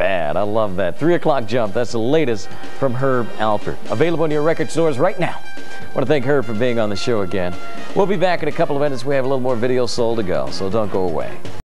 bad. I love that. 3 o'clock jump. That's the latest from Herb Alpert. Available in your record stores right now. I want to thank Herb for being on the show again. We'll be back in a couple of minutes. We have a little more video soul to go, so don't go away.